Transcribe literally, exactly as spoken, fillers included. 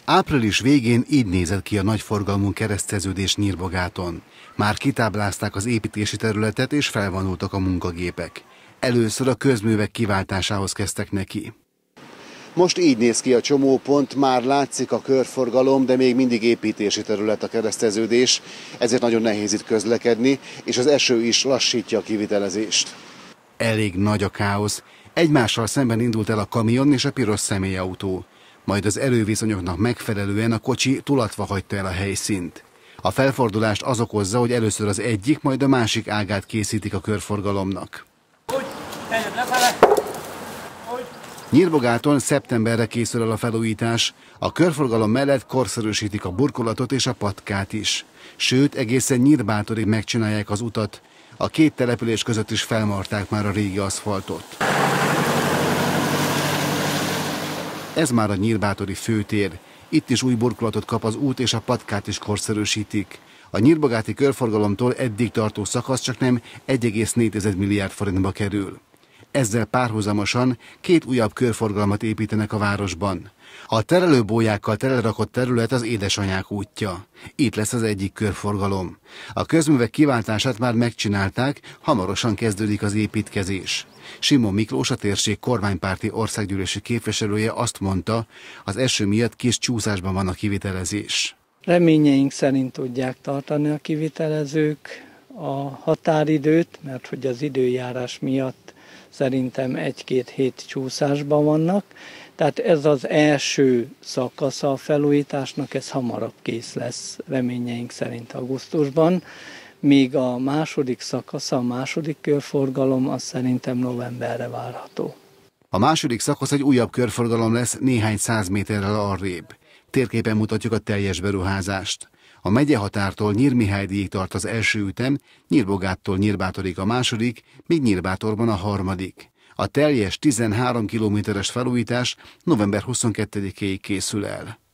Április végén így nézett ki a nagyforgalmú kereszteződés Nyírbogáton. Már kitáblázták az építési területet és felvonultak a munkagépek. Először a közművek kiváltásához kezdtek neki. Most így néz ki a csomópont, már látszik a körforgalom, de még mindig építési terület a kereszteződés, ezért nagyon nehéz itt közlekedni, és az eső is lassítja a kivitelezést. Elég nagy a káosz. Egymással szemben indult el a kamion és a piros személyautó. Majd az erőviszonyoknak megfelelően a kocsi tulatva hagyta el a helyszínt. A felfordulást az okozza, hogy először az egyik, majd a másik ágát készítik a körforgalomnak. Úgy, Úgy. Nyírbogáton szeptemberre készül el a felújítás. A körforgalom mellett korszerűsítik a burkolatot és a patkát is. Sőt, egészen Nyírbátorig megcsinálják az utat. A két település között is felmarták már a régi aszfaltot. Ez már a nyírbátori főtér. Itt is új burkolatot kap az út, és a patkát is korszerűsítik. A nyírbogáti körforgalomtól eddig tartó szakasz csaknem egy egész négy milliárd forintba kerül. Ezzel párhuzamosan két újabb körforgalmat építenek a városban. A terelőbólyákkal telerakott terület az édesanyák útja. Itt lesz az egyik körforgalom. A közművek kiváltását már megcsinálták, hamarosan kezdődik az építkezés. Simon Miklós, a térség kormánypárti országgyűlési képviselője azt mondta, az eső miatt kis csúszásban van a kivitelezés. Reményeink szerint tudják tartani a kivitelezők a határidőt, mert hogy az időjárás miatt szerintem egy-két hét csúszásban vannak. Tehát ez az első szakasza a felújításnak, ez hamarabb kész lesz, reményeink szerint augusztusban. Míg a második szakasza, a második körforgalom, az szerintem novemberre várható. A második szakasz egy újabb körforgalom lesz néhány száz méterrel arrébb. Térképen mutatjuk a teljes beruházást. A megyehatártól Nyírmihálydyig tart az első ütem, Nyírbogáttól Nyírbátorig a második, míg Nyírbátorban a harmadik. A teljes tizenhárom kilométeres felújítás november huszonkettedikéig készül el.